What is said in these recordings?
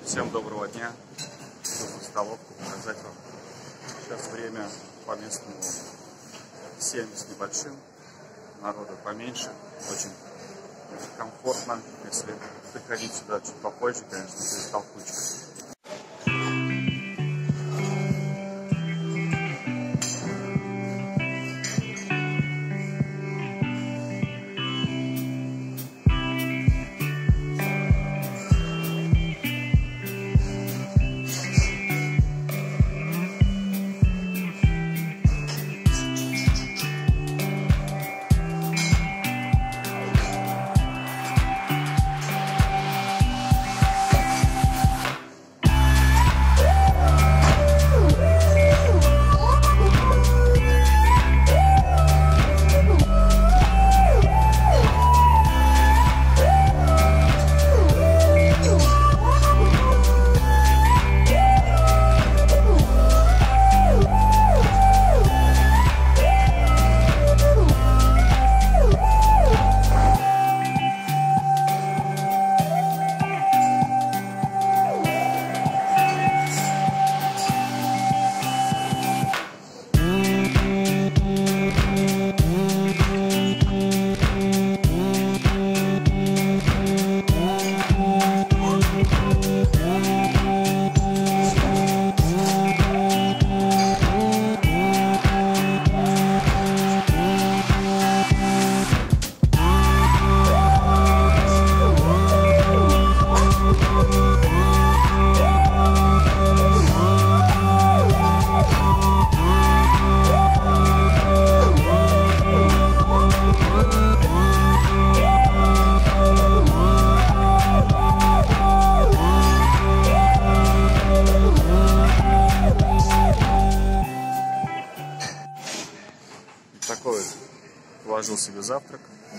Всем доброго дня. Иду в столовку показать вам. Сейчас время по местному 7 с небольшим. Народу поменьше. Очень комфортно, если приходить сюда чуть попозже, конечно, без толкучек. Такой положил себе завтрак: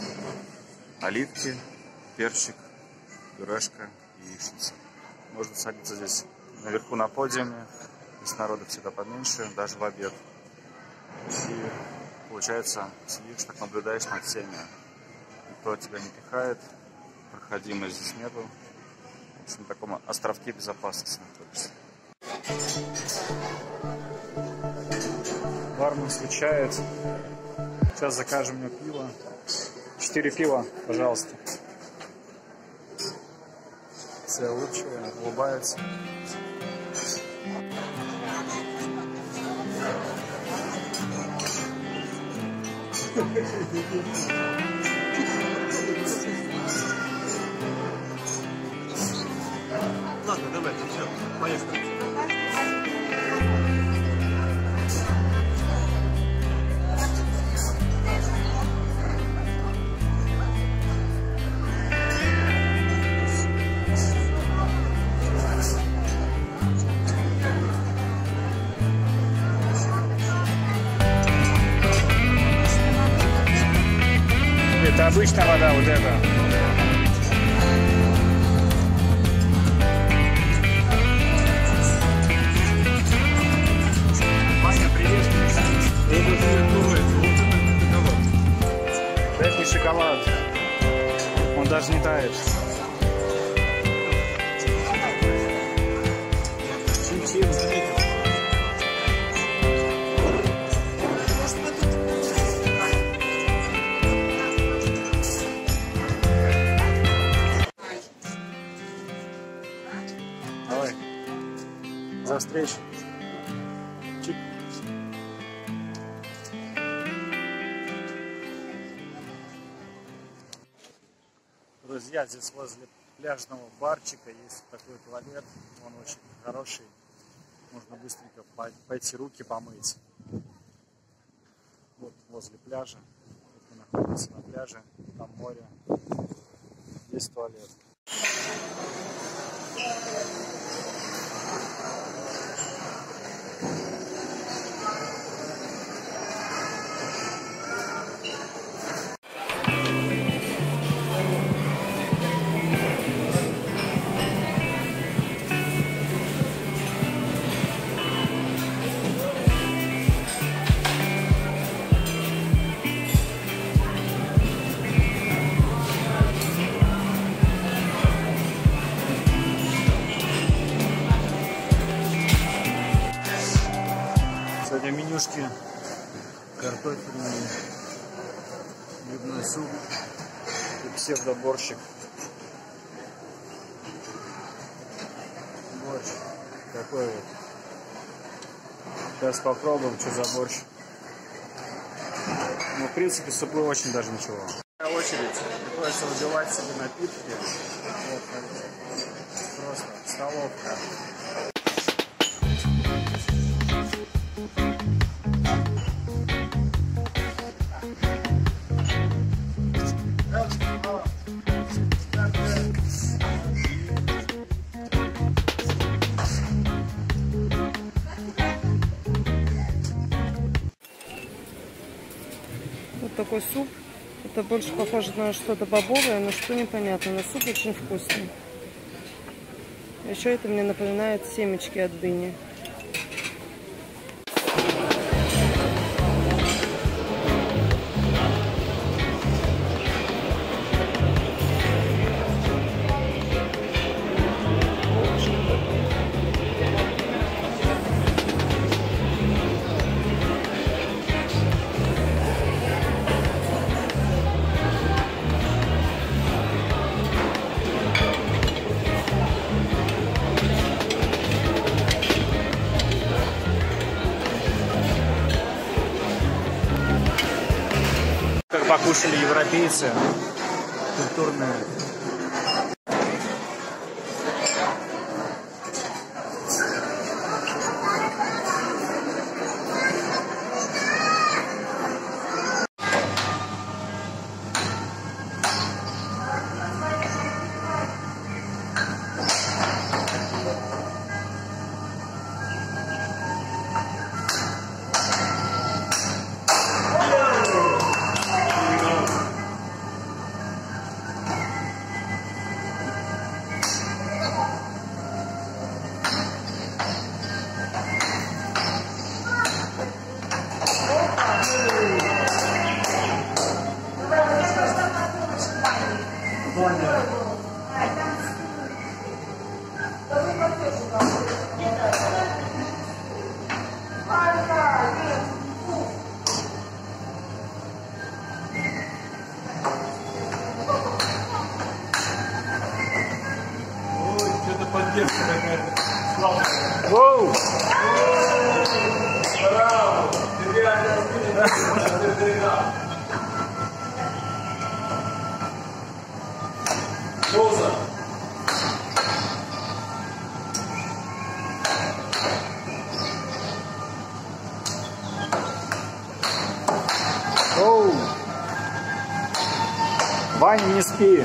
оливки, перчик, пюрешка и яичница. Можно садиться здесь наверху на подиуме, здесь народу всегда поменьше, даже в обед. И получается, сидишь, так наблюдаешь над всеми. Никто тебя не пихает, проходимости здесь нету. В общем, на таком островке безопасности находишься. Бармен встречает. Сейчас закажем мне пиво. 4 пива, пожалуйста. Все улыбчивые, улыбаются. Ладно, давайте, все, поехали. Это обычная вода, вот эта. Ваня, привет. Это не шоколад. Он даже не тает. Давай. За встречу. Чик. Друзья, здесь возле пляжного барчика есть такой туалет. Он очень хороший. Можно быстренько пойти руки помыть. Вот возле пляжа. Вот мы находимся на пляже. Там море. Есть туалет. вкусняшки, картофельный, грибной суп и псевдоборщик. Борщ такой вот. Сейчас попробуем, что за борщ. Ну, в принципе, супы очень даже ничего. Очередь, приходится выпивать себе напитки. Вот, просто столовка. Вот такой суп. Это больше похоже на что-то бобовое, но что непонятно. Но суп очень вкусный. Еще это мне напоминает семечки от дыни. Как покушали европейцы, культурные. Что-то поддержка какая-то. Воу! Браво! Ты реально Поза. Оу! Ваня, не спи!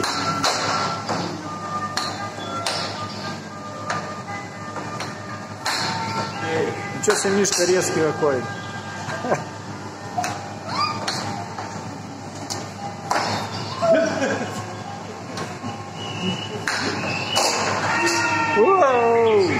Ничего себе, Мишка резкий какой. Воу!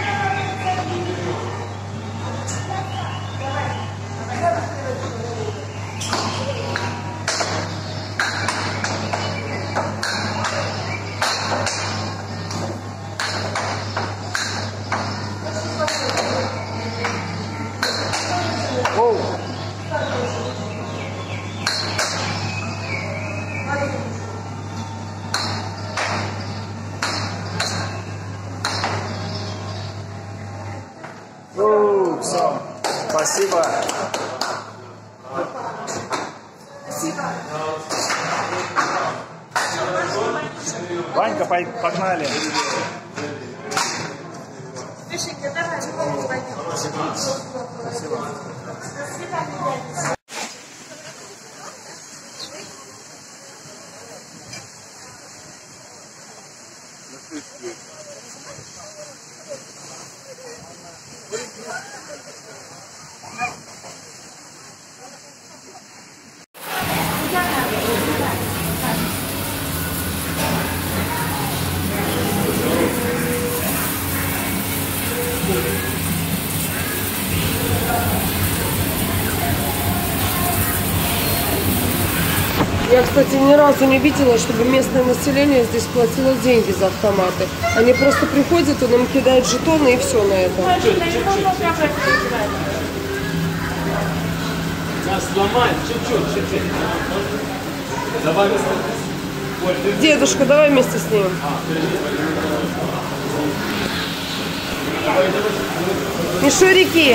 Воу! Все, спасибо. Ванька, погнали. Спасибо. Я, кстати, ни разу не видела, чтобы местное население здесь платило деньги за автоматы. Они просто приходят, он им кидает жетоны и все на этом. Сейчас сломать, чуть-чуть. Давай. Дедушка, давай вместе с ним. Мишурики.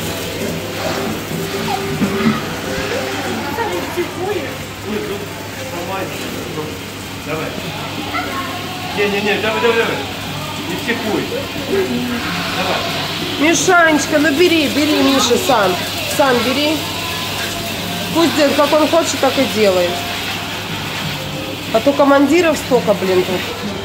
Давай. Не, давай. Не психуй. Давай. Мишанечка, ну бери, Миша, сам. Сам бери. Пусть делает, как он хочет, так и делает. А то командиров столько, блин, тут.